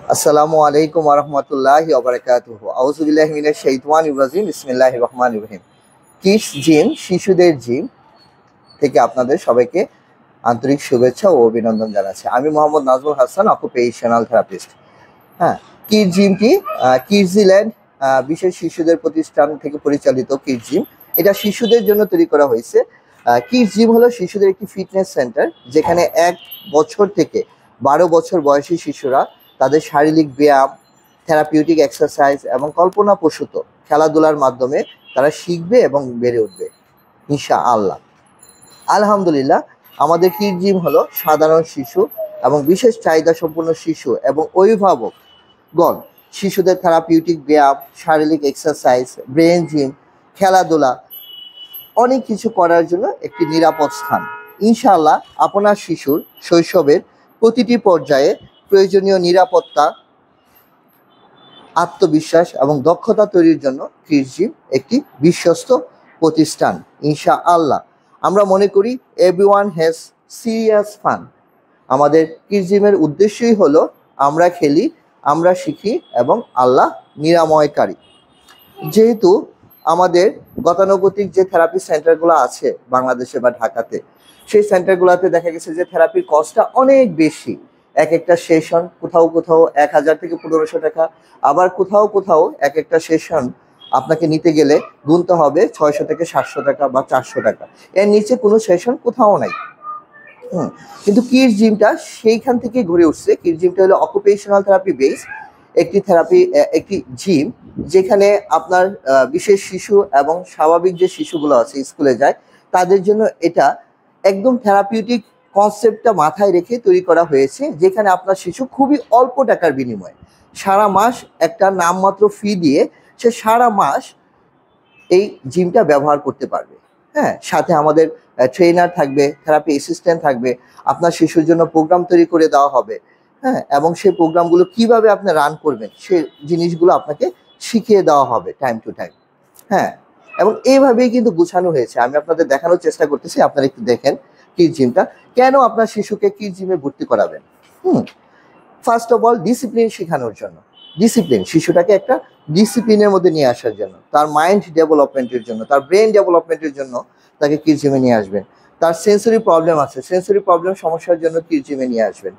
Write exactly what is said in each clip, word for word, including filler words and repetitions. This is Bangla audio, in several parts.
আসসালামু আলাইকুম ওয়া রাহমাতুল্লাহি ওয়া বারাকাতুহু। আউযু বিল্লাহি মিনাশ শাইতানির রাজিম। বিসমিল্লাহির রহমানির রহিম। কিডস জিম, শিশুদের জিম থেকে আপনাদের সবাইকে আন্তরিক শুভেচ্ছা ও অভিনন্দন জানাচ্ছি। আমি মোহাম্মদ নাজমুল হাসান, অকুপেশনাল থেরাপিস্ট। হ্যাঁ, কিডস জিমটি কিডসল্যান্ড বিশেষ শিশুদের প্রতিষ্ঠান থেকে পরিচালিত কিডস জিম। এটা শিশুদের জন্য তৈরি করা হয়েছে। কিডস জিম হলো শিশুদের একটি ফিটনেস সেন্টার, যেখানে এক বছর থেকে বারো বছর বয়সী শিশুরা তাদের শারীরিক ব্যায়াম, থেরাপিউটিক এক্সারসাইজ এবং কল্পনাপ্রসূত খেলাধুলার মাধ্যমে তারা শিখবে এবং বেড়ে উঠবে ইনশাআল্লাহ। আলহামদুলিল্লাহ, আমাদের কিডস জিম হলো সাধারণ শিশু এবং বিশেষ চাহিদা সম্পন্ন শিশু এবং অভিভাবকগণ শিশুদের থেরাপিউটিক ব্যায়াম, শারীরিক এক্সারসাইজ, ব্রেন জিম, খেলাধুলা অনেক কিছু করার জন্য একটি নিরাপদ স্থান। ইনশাআল্লাহ, আপনার শিশুর শৈশবের প্রতিটি পর্যায়ে প্রয়োজনীয় নিরাপত্তা, আত্মবিশ্বাস এবং দক্ষতা তৈরির জন্য কিডস জিম একটি বিশ্বস্ত প্রতিষ্ঠান ইনশাআল্লাহ। আমরা মনে করি এভরিওয়ান হ্যাজ সিরিয়াস ফান। আমাদের কিডস জিমের উদ্দেশ্যই হলো আমরা খেলি, আমরা শিখি এবং আল্লাহ নিরাময়কারী। যেহেতু আমাদের গতানুগতিক যে থেরাপি সেন্টারগুলো আছে বাংলাদেশে বা ঢাকাতে, সেই সেন্টারগুলোতে দেখা গেছে যে থেরাপির কস্টটা অনেক বেশি। এক একটা সেশন কোথাও কোথাও এক হাজার থেকে পনেরোশো টাকা, আবার কোথাও কোথাও এক একটা সেশন আপনাকে নিতে গেলে গুনতে হবে ছয়শো থেকে সাতশো টাকা বা চারশো টাকা। এর নিচে কোনো সেশন কোথাও নাই। হুম কিন্তু কিডস জিমটা সেইখান থেকে ঘুরে উঠছে। কিডস জিমটা হলো অকুপেশনাল থেরাপি বেস একটি থেরাপি একটি জিম, যেখানে আপনার বিশেষ শিশু এবং স্বাভাবিক যে শিশুগুলো আছে স্কুলে যায় তাদের জন্য এটা একদম থেরাপিউটিক কনসেপ্টটা মাথায় রেখে তৈরি করা হয়েছে, যেখানে আপনার শিশু খুবই অল্প টাকার বিনিময়ে সারা মাস একটা নামমাত্র ফি দিয়ে সে সারা মাস এই জিমটা ব্যবহার করতে পারবে। হ্যাঁ, সাথে আমাদের ট্রেনার থাকবে, থেরাপি অ্যাসিস্ট্যান্ট থাকবে, আপনার শিশুর জন্য প্রোগ্রাম তৈরি করে দেওয়া হবে। হ্যাঁ, এবং সেই প্রোগ্রামগুলো কিভাবে আপনি রান করবেন সেই জিনিসগুলো আপনাকে শিখিয়ে দেওয়া হবে টাইম টু টাইম। হ্যাঁ, এবং এইভাবেই কিন্তু গুছানো হয়েছে। আমি আপনাদের দেখানোর চেষ্টা করতেছি, আপনারা একটু দেখেন কিডস জিমটা। কেন আপনার শিশুকে কিডস জিমে ভর্তি করাবেন? Hmm first of all, discipline শেখানোর জন্য। ডিসিপ্লিন, শিশুটাকে একটা ডিসিপ্লিনের মধ্যে নিয়ে আসার জন্য, তার মাইন্ড ডেভেলপমেন্টের জন্য, তার ব্রেন ডেভেলপমেন্টের জন্য তাকে কিডস জিমে নিয়ে আসবেন। তার সেন্সরি প্রবলেম আছে, সেন্সরি প্রবলেম সমস্যার জন্য কিডস জিমে নিয়ে আসবেন।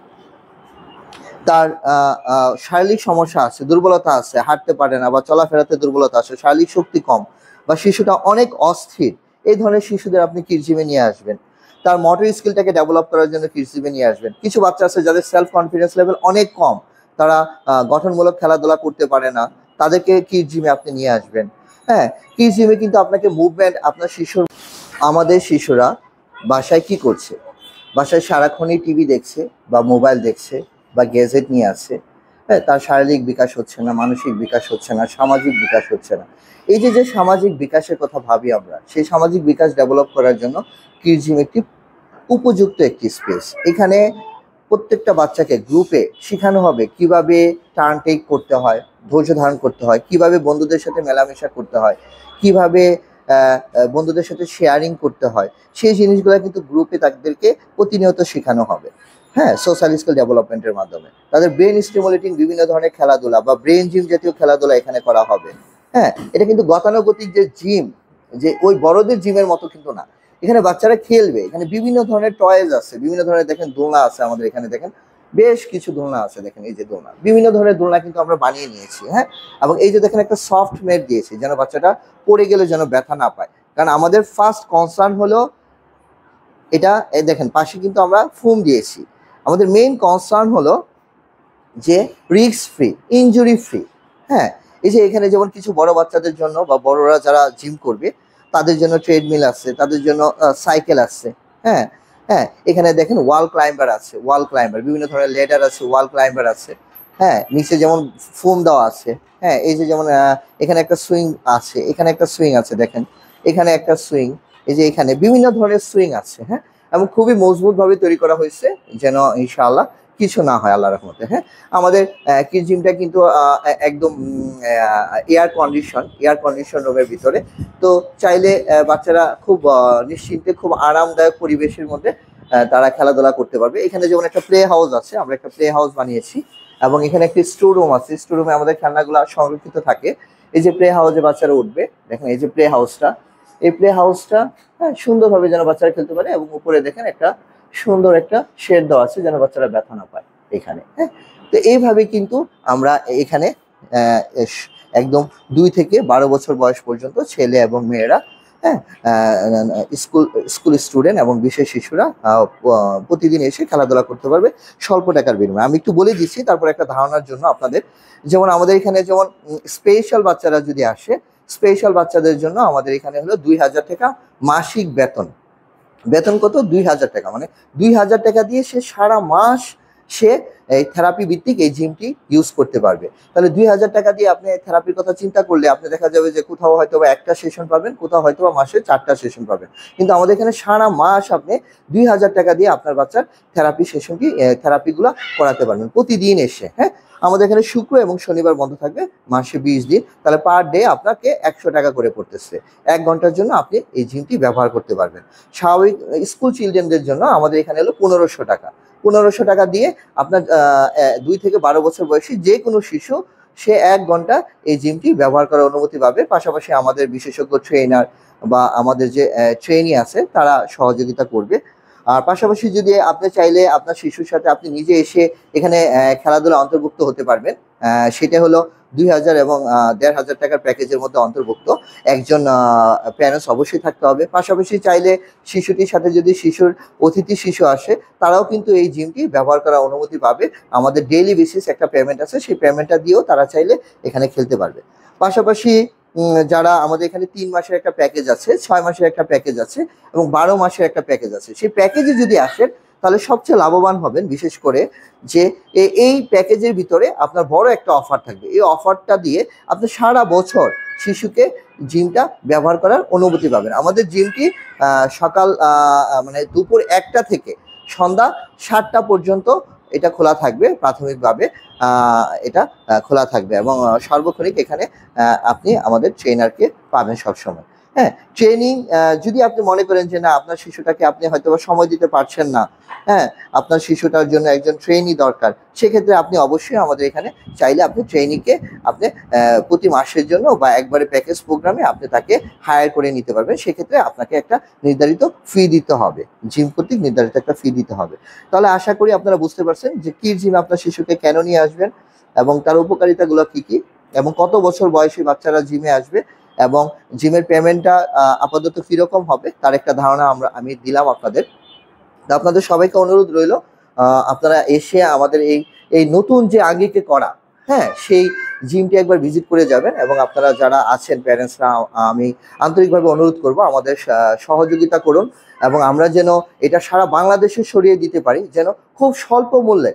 তার শারীরিক সমস্যা আছে, দুর্বলতা আছে, হাঁটতে পারে না বা চলাফেরাতে দুর্বলতা আছে, শারীরিক শক্তি কম, বা শিশুটা অনেক অস্থির, এই ধরনের শিশুদের আপনি কিডস জিমে নিয়ে আসবেন। তার মোটর স্কিলটাকে ডেভেলপ করার জন্য কিডস জিমে নিয়ে আসবেন। কিছু বাচ্চা আছে যাদের সেলফ কনফিডেন্স লেভেল অনেক কম, তারা গঠনমূলক খেলাধুলা করতে পারে না, তাদেরকে কিডস জিমে আপনি নিয়ে আসবেন। হ্যাঁ, কিডস জিমে কিন্তু আপনাকে মুভমেন্ট, আপনার শিশুর আমাদের শিশুরা বাসায় কি করছে? বাসায় সারাক্ষণই টিভি দেখছে বা মোবাইল দেখছে বা গ্যাজেট নিয়ে আছে। হ্যাঁ, তার শারীরিক বিকাশ হচ্ছে না, মানসিক বিকাশ হচ্ছে না, সামাজিক বিকাশ হচ্ছে না। এই যে যে সামাজিক বিকাশের কথা ভাবি আমরা, সেই সামাজিক বিকাশ ডেভেলপ করার জন্য কিডস জিম একটি উপযুক্ত একটি স্পেস। এখানে প্রত্যেকটা বাচ্চাকে গ্রুপে শেখানো হবে কিভাবে টার্ন টেক করতে হয়, ধৈর্য ধারণ করতে হয়, কিভাবে বন্ধুদের সাথে মেলামেশা করতে হয়, কিভাবে বন্ধুদের সাথে শেয়ারিং করতে হয়। সেই জিনিসগুলো কিন্তু গ্রুপে তাদেরকে প্রতিনিয়ত শেখানো হবে। হ্যাঁ, সোশ্যাল স্কিল ডেভেলপমেন্টের মাধ্যমে তাদের ব্রেন স্টিমুলেটিং বিভিন্ন ধরনের খেলাধুলা বা ব্রেন জিম জাতীয় খেলাধুলা এখানে করা হবে। হ্যাঁ, এটা কিন্তু গতানুগতিক যে জিম, যে ওই বড়দের জিমের মতো কিন্তু না। এখানে বাচ্চারা খেলবে, এখানে বিভিন্ন ধরনের টয়েজ আছে, বিভিন্ন ধরনের দেখেন দোলনা আছে, আমাদের এখানে দেখেন বেশ কিছু দোলনা আছে। দেখেন এই যে দোলনা, বিভিন্ন ধরনের দোলনা কিন্তু আমরা বানিয়ে নিয়েছি। হ্যাঁ, এবং এই যে দেখেন একটা সফট ম্যাট দিয়েছি, যেন বাচ্চাটা পড়ে গেলে যেন ব্যথা না পায়। কারণ আমাদের ফার্স্ট কনসার্ন হলো এটা। দেখেন পাশে কিন্তু আমরা ফোম দিয়েছি। আমাদের মেইন কনসার্ন হলো যে রিস্ক ফ্রি, ইনজুরি ফ্রি। হ্যাঁ, এই যে এখানে যেমন কিছু বড় বাচ্চাদের জন্য বা বড়রা যারা জিম করবে তাদের জন্য ট্রেডমিল আছে, তাদের জন্য সাইকেল আছে। হ্যাঁ হ্যাঁ এখানে দেখেন ওয়াল ক্লাইম্বার আছে, ওয়াল ক্লাইম্বার বিভিন্ন ধরনের লেডার আছে, ওয়াল ক্লাইম্বার আছে। হ্যাঁ, নিচে যেমন ফোম দেওয়া আছে। হ্যাঁ, এই যে যেমন এখানে একটা সুইং আছে, এখানে একটা সুইং আছে, দেখেন এখানে একটা সুইং, এই যে এখানে বিভিন্ন ধরনের সুইং আছে। হ্যাঁ, এবং খুবই মজবুতভাবে তৈরি করা হয়েছে যেন ইনশাআল্লাহ কিছু না হয় আল্লাহর রহমতে। হ্যাঁ, আমাদের কিডস জিমটা কিন্তু একদম এয়ার কন্ডিশন, এয়ার কন্ডিশন রুমের ভিতরে। তো চাইলে বাচ্চারা খুব নিশ্চিন্তে, খুব আরামদায়ক পরিবেশের মধ্যে তারা খেলাধুলা করতে পারবে। এখানে যেমন একটা প্লে হাউস আছে, আমরা একটা প্লে হাউস বানিয়েছি, এবং এখানে একটি স্টোর রুম আছে, স্টোর রুমে আমাদের খেলনাগুলো সংরক্ষিত থাকে। এই যে প্লে হাউসে বাচ্চারা উঠবে, দেখেন এই যে প্লে হাউসটা, এই প্লে হাউসটা হ্যাঁ সুন্দরভাবে যেন বাচ্চারা খেলতে পারে, এবং উপরে দেখেন একটা সুন্দর একটা শেড দেওয়া আছে যেন বাচ্চারা ব্যথা না পায় এখানে। হ্যাঁ, তো এইভাবে কিন্তু আমরা এখানে একদম দুই থেকে বারো বছর বয়স পর্যন্ত ছেলে এবং মেয়েরা, হ্যাঁ, স্কুল স্কুল স্টুডেন্ট এবং বিশেষ শিশুরা প্রতিদিন এসে খেলাধুলা করতে পারবে স্বল্প টাকার বিনিময়ে। আমি একটু বলে দিচ্ছি তারপর একটা ধারণার জন্য আপনাদের। যেমন আমাদের এখানে যেমন স্পেশাল বাচ্চারা যদি আসে, স্পেশাল বাচ্চাদের জন্য আমাদের এখানে হলো দুই হাজার টাকা মাসিক বেতন। বেতন কত? দুই হাজার টাকা। মানে দুই হাজার টাকা দিয়ে সে সারা মাস সে এই থেরাপি ভিত্তিক এই জিমটি ইউজ করতে পারবে। তাহলে দুই হাজার টাকা দিয়ে আপনি থেরাপির কথা চিন্তা করলে আপনি দেখা যাবে যে কোথাও হয়তো বা একটা সেশন পাবেন, কোথাও হয়তো বা মাসে চারটা সেশন পাবেন, কিন্তু আমাদের এখানে সারা মাস আপনি দুই হাজার টাকা দিয়ে আপনার বাচ্চার থেরাপি সেশনটি থেরাপিগুলো করাতে পারবেন প্রতিদিন এসে। হ্যাঁ, আমাদের এখানে শুক্র এবং শনিবার বন্ধ থাকবে, মাসে বিশ দিন। তাহলে পার ডে আপনাকে একশো টাকা করে পড়তেছে। এক ঘন্টার জন্য আপনি এই জিমটি ব্যবহার করতে পারবেন। স্বাভাবিক স্কুল চিলড্রেনদের জন্য আমাদের এখানে হলো পনেরোশো টাকা। পনেরোশো টাকা দিয়ে আপনার দুই থেকে বারো বছর বয়সী যে কোনো শিশু সে এক ঘন্টা এই জিমটি ব্যবহার করার অনুমতি পাবে। পাশাপাশি আমাদের বিশেষজ্ঞ ট্রেনার বা আমাদের যে ট্রেনি আছে তারা সহযোগিতা করবে। আর পাশাপাশি যদি আপনি চাইলে আপনার শিশুর সাথে আপনি নিজে এসে এখানে খেলাধুলা অন্তর্ভুক্ত হতে পারবেন। সেটা হলো দুই হাজার এবং দেড় হাজার টাকার প্যাকেজের মধ্যে অন্তর্ভুক্ত। একজন প্যারেন্টস অবশ্যই থাকতে হবে। পাশাপাশি চাইলে শিশুটির সাথে যদি শিশুর অতিথি শিশু আসে তারাও কিন্তু এই জিমটি ব্যবহার করার অনুমতি পাবে। আমাদের ডেইলি বেসিস একটা পেমেন্ট আছে, সেই পেমেন্টটা দিয়েও তারা চাইলে এখানে খেলতে পারবে। পাশাপাশি যারা আমাদের এখানে তিন মাসের একটা প্যাকেজ আছে, ছয় মাসের একটা প্যাকেজ আছে এবং বারো মাসের একটা প্যাকেজ আছে। সেই প্যাকেজে যদি আসেন তাহলে সবচেয়ে লাভবান হবেন, বিশেষ করে যে এই প্যাকেজের ভিতরে আপনার বড় একটা অফার থাকবে। এই অফারটা দিয়ে আপনি সারা বছর শিশুকে জিমটা ব্যবহার করার অনুমতি পাবেন। আমাদের জিমটি সকাল মানে দুপুর একটা থেকে সন্ধ্যা সাতটা পর্যন্ত এটা খোলা থাকবে। প্রাথমিকভাবে এটা খোলা থাকবে এবং সর্বক্ষণিক এখানে আপনি আমাদের ট্রেনারকে পাবেন সবসময়। হ্যাঁ, ট্রেনিং যদি আপনি মনে করেন যে না আপনার শিশুটাকে আপনি হয়তো বা সময় দিতে পারছেন না, হ্যাঁ, আপনার শিশুটার জন্য একজন ট্রেনি দরকার, সেক্ষেত্রে আপনি অবশ্যই আমাদের এখানে চাইলে আপনি ট্রেনিকে আপনি প্রতি মাসের জন্য বা একবারে প্যাকেজ প্রোগ্রামে আপনি তাকে হায়ার করে নিতে পারবেন। সেক্ষেত্রে আপনাকে একটা নির্ধারিত ফি দিতে হবে, জিম কর্তৃক নির্ধারিত একটা ফি দিতে হবে। তাহলে আশা করি আপনারা বুঝতে পারছেন যে কিডজিম আপনার শিশুকে কেন নিয়ে আসবেন এবং তার উপকারিতাগুলো কি কি, এবং কত বছর বয়সী বাচ্চারা জিমে আসবে, এবং জিমের পেমেন্টটা আপাতত কিরকম হবে তার একটা ধারণা আমরা আমি দিলাম আপনাদের। তো আপনাদের সবাইকে অনুরোধ রইল আপনারা এসে আমাদের এই এই নতুন যে আঙ্গিকে করা, হ্যাঁ, সেই জিমটি একবার ভিজিট করে যাবেন। এবং আপনারা যারা আছেন প্যারেন্টসরা, আমি আন্তরিকভাবে অনুরোধ করব আমাদের সহযোগিতা করুন এবং আমরা যেন এটা সারা বাংলাদেশে ছড়িয়ে দিতে পারি, যেন খুব স্বল্প মূল্যে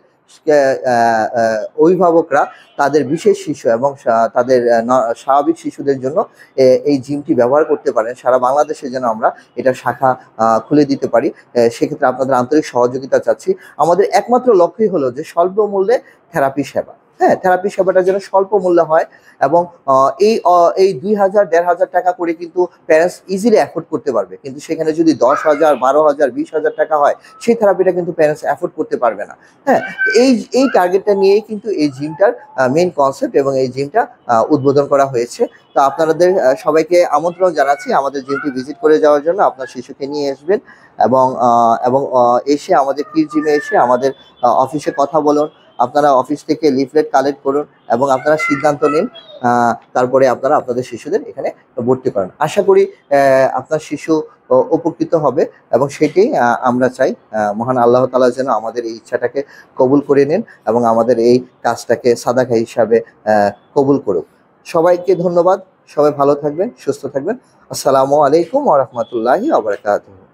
অভিভাবকরা তাদের বিশেষ শিশু এবং তাদের স্বাভাবিক শিশুদের জন্য এই জিমটি ব্যবহার করতে পারেন। সারা বাংলাদেশে যেন আমরা এটা শাখা খুলে দিতে পারি, সেক্ষেত্রে আপনাদের আন্তরিক সহযোগিতা চাচ্ছি। আমাদের একমাত্র লক্ষ্যই হলো যে স্বল্প মূল্যে থেরাপি সেবা, হ্যাঁ, থেরাপি সেবাটা যেন স্বল্প মূল্যে হয় এবং এই এই দুই হাজার দেড় হাজার টাকা করে কিন্তু প্যারেন্টস ইজিলি অ্যাফোর্ড করতে পারবে, কিন্তু সেখানে যদি দশ হাজার বারো হাজার বিশ হাজার টাকা হয় সেই থেরাপিটা কিন্তু প্যারেন্টস অ্যাফোর্ড করতে পারবে না। হ্যাঁ, এই এই টার্গেটটা নিয়েই কিন্তু এই জিমটার মেইন কনসেপ্ট এবং এই জিমটা উদ্বোধন করা হয়েছে। তো আপনাদের সবাইকে আমন্ত্রণ জানাচ্ছি আমাদের জিমটি ভিজিট করে যাওয়ার জন্য। আপনার শিশুকে নিয়ে আসবেন এবং এবং এসে আমাদের কিডজিমে এসে আমাদের অফিসে কথা বলুন। আপনারা অফিস থেকে লিফলেট কালেক্ট করুন এবং আপনারা সিদ্ধান্ত নিন, তারপরে আপনারা আপনাদের শিশুদের এখানে ভর্তি করেন। আশা করি আপনার শিশু উপকৃত হবে এবং সেটাই আমরা চাই। মহান আল্লাহ তাআলা যেন আমাদের এই ইচ্ছাটাকে কবুল করে নেন এবং আমাদের এই কাজটাকে সাদাকা হিসাবে কবুল করুক। সবাইকে ধন্যবাদ। সবাই ভালো থাকবেন, সুস্থ থাকবেন। আসসালামু আলাইকুম ওয়া রাহমাতুল্লাহি ওয়া বারাকাতুহু।